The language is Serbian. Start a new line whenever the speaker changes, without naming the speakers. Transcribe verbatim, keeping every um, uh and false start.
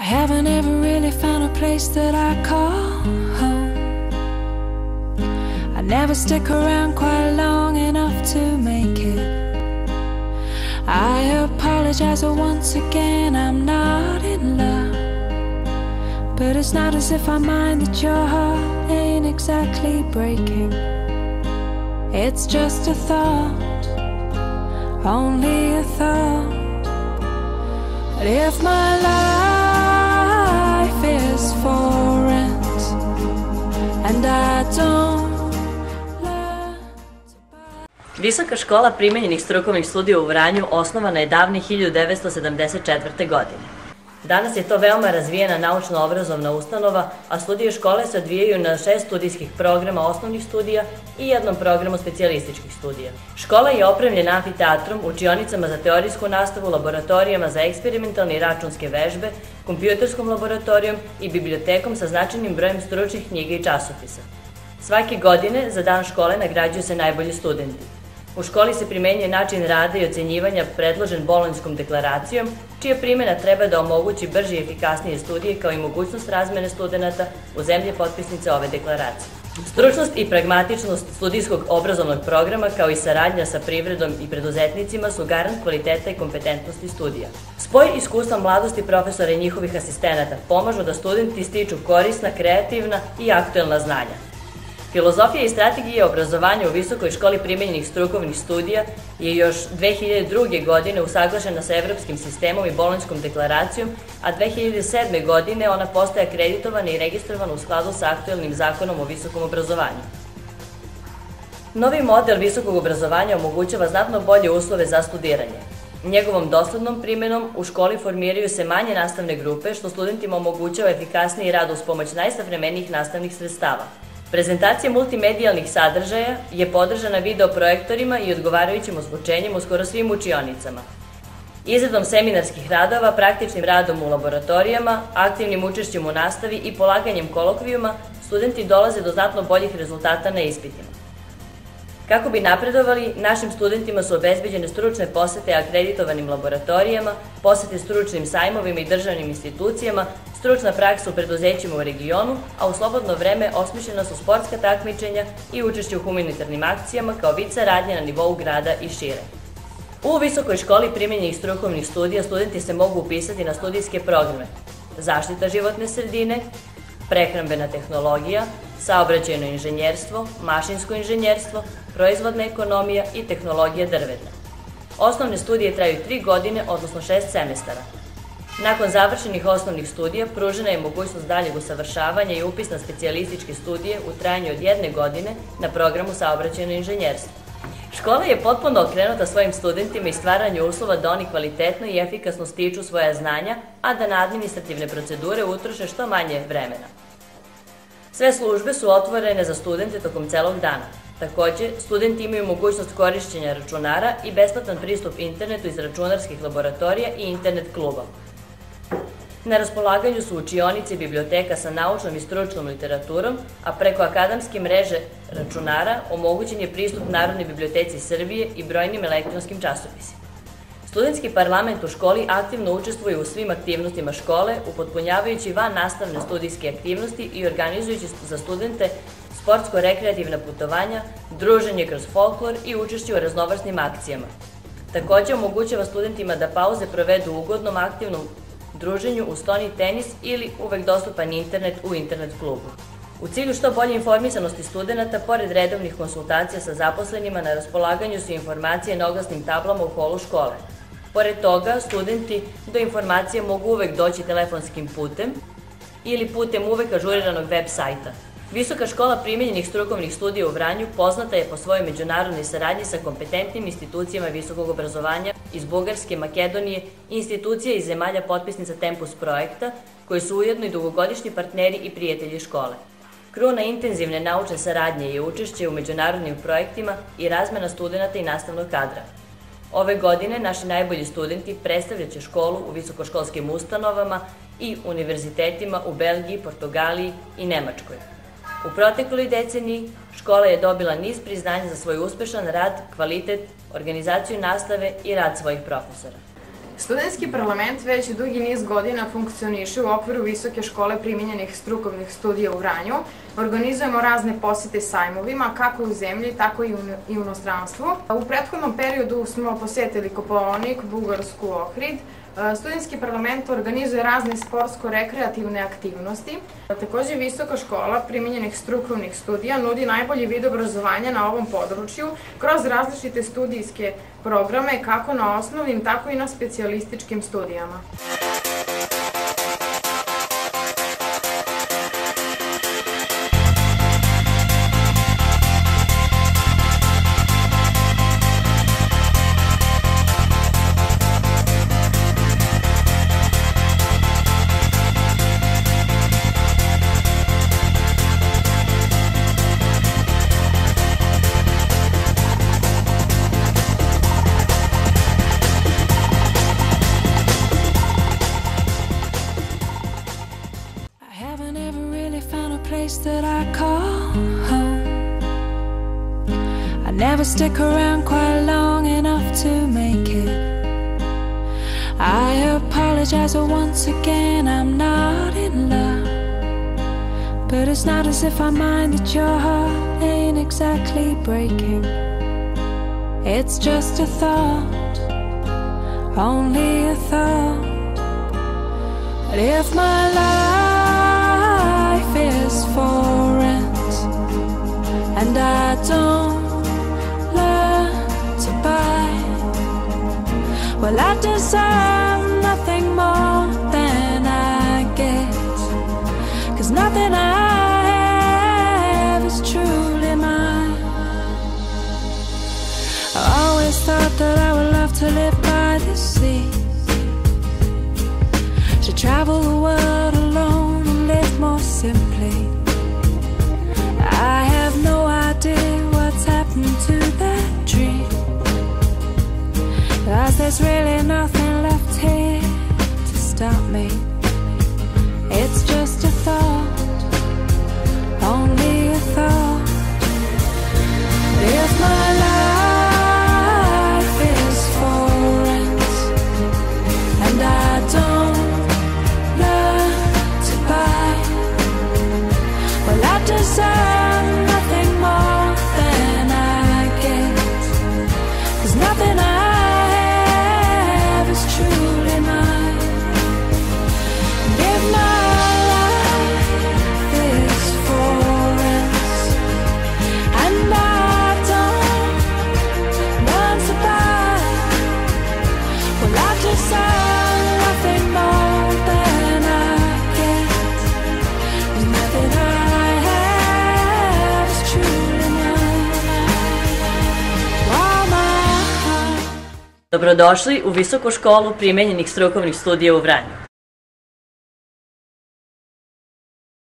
haven't ever really found a place that I call home. I never stick around quite long enough to make it. I apologize once again, I'm not in love. But it's not as if I mind that your heart ain't exactly breaking. It's just a thought, only a thought. But if my life is for rent and I don't learn to buy...
Visoka škola primenjenih strukovnih studija u Vranju osnovana je davne hiljadu devetsto sedamdeset četvrte. godine. Danas je to veoma razvijena naučno-obrazovna ustanova, a studije škole se odvijaju na šest studijskih programa osnovnih studija i jednom programu specijalističkih studija. Škola je opremljena amfiteatrom, učionicama za teorijsku nastavu, laboratorijama za eksperimentalne i računske vežbe, kompjuterskom laboratorijom i bibliotekom sa značajnim brojem stručnih knjiga i časopisa. Svake godine za dan škole nagrađuju se najbolji studenti. U školi se primenjuje način rada i ocenjivanja predložen Bolonjskom deklaracijom, čija primjena treba da omogući brže i efikasnije studije kao i mogućnost razmene studenata u zemlje potpisnice ove deklaracije. Stručnost i pragmatičnost studijskog obrazovnog programa kao i saradnja sa privredom i preduzetnicima su garant kvaliteta i kompetentnosti studija. Spoj iskustva mladosti profesora i njihovih asistenata pomažu da studenti stiču korisna, kreativna i aktuelna znanja. Filozofija i strategija obrazovanja u Visokoj školi primenjenih strukovnih studija je još dve hiljade druge. godine usaglašena sa Evropskim sistemom i Bolonjskom deklaracijom, a dve hiljade sedme. godine ona postaje akreditovana i registrovana u skladu sa aktuelnim zakonom o visokom obrazovanju. Novi model visokog obrazovanja omogućava znatno bolje uslove za studiranje. Njegovom doslednom primenom u školi formiraju se manje nastavne grupe, što studentima omogućava efikasniji rad uz pomoć najsavremenijih nastavnih sredstava. Prezentacija multimedijalnih sadržaja je podržana videoprojektorima i odgovarajućim ozvučenjem u skoro svim učionicama. Izradom seminarskih radova, praktičnim radom u laboratorijama, aktivnim učešćem u nastavi i polaganjem kolokvijuma, studenti dolaze do znatno boljih rezultata na ispitima. Kako bi napredovali, našim studentima su obezbeđene stručne posete akreditovanim laboratorijama, posete stručnim sajmovima i državnim institucijama, stručna praksa u preduzećima u regionu, a u slobodno vreme osmišljena su sportska takmičenja i učešće u humanitarnim akcijama kao vid saradnje na nivou grada i šire. U Visokoj školi primenjenih strukovnih studija studenti se mogu upisati na studijske programe zaštita životne sredine, prehrambena tehnologija, saobraćajno inženjerstvo, mašinsko inženjerstvo, proizvodna ekonomija i tehnologija drveta. Osnovne studije traju tri godine, odnosno šest semestara. Nakon završenih osnovnih studija pružena je mogućnost daljeg usavršavanja i upis na specijalističke studije u trajanju od jedne godine na programu saobraćajno inženjerstvo. Škola je potpuno okrenuta svojim studentima i stvaranju uslova da oni kvalitetno i efikasno stiču svoja znanja, a da na administrativne procedure utroše što manje vremena. Sve službe su otvorene za studente tokom celog dana. Takođe, studenti imaju mogućnost korišćenja računara i besplatan pristup internetu iz računarskih laboratorija i internet kluba. Na raspolaganju su učionice i biblioteka sa naučnom i stručnom literaturom, a preko akademske mreže računara omogućen je pristup Narodnoj biblioteci Srbije i brojnim elektronskim časopisima. Studentski parlament u školi aktivno učestvuje u svim aktivnostima škole, upotpunjavajući van nastavne studijske aktivnosti i organizujući za studente sportsko-rekreativna putovanja, druženje kroz folklor i učešće u raznovrsnim akcijama. Takođe omogućava studentima da pauze provedu u ugodnom aktivnom druženju uz stoni tenis ili uvek dostupan internet u internet klubu. U cilju što bolje informisanosti studenta, pored redovnih konsultacija sa zaposlenima, na raspolaganju su informacije na oglasnim tablama u holu škole. Pored toga, studenti do informacija mogu uvek doći telefonskim putem ili putem uvek ažuriranog web sajta. Visoka škola primenjenih strukovnih studija u Vranju poznata je po svojoj međunarodnoj saradnji sa kompetentnim institucijama visokog obrazovanja iz Bugarske, Makedonije i institucija iz zemalja potpisnica Tempus projekta, koji su ujedno i dugogodišnji partneri i prijatelji škole. Kruna intenzivne naučne saradnje je učešće u međunarodnim projektima i razmena studenta i nastavnog kadra. Ove godine naši najbolji studenti predstavljaće školu u visokoškolskim ustanovama i univerzitetima u Belgiji, Portugaliji i Nemačkoj. U protekloj deceniji škola je dobila niz priznanja za svoj uspešan rad, kvalitet, organizaciju nastave i rad svojih profesora.
Studentski parlament već dugi niz godina funkcioniše u okviru Visoke škole primenjenih strukovnih studija u Vranju. Organizujemo razne posete sajmovima, kako u zemlji, tako i u inostranstvu. U prethodnom periodu smo posetili Kopaonik, Bugarsku, Ohrid. Studentski parlament organizuje razne sportsko-rekreativne aktivnosti. Takođe, Visoka škola primenjenih strukovnih studija nudi najbolji vid obrazovanja na ovom području kroz različite studijske programe, kako na osnovnim, tako i na specijalističkim studijama.
That I call home. I never stick around quite long enough to make it. I apologize once again, I'm not in love. But it's not as if I mind that your heart ain't exactly breaking. It's just a thought, only a thought. But if my life is for rent and I don't learn to buy, well, I deserve nothing more than I get, 'cause nothing I have is truly mine. I always thought that I would love to live by the sea, to travel the world alone and live more simply. I have no idea what's happened to that dream, 'cause there's really nothing left here to stop me. It's just a thought, only a thought. If my life is for rent and I don't learn to buy, well, I deserve nothing more than I get, 'cause nothing I have is truly mine. And if my life is for rent and I don't learn to buy, well, I deserve nothing more than I get, 'cause nothing I have is truly mine. While my heart.
Dobrodošli u Visoku školu primenjenih strukovnih studija u Vranju.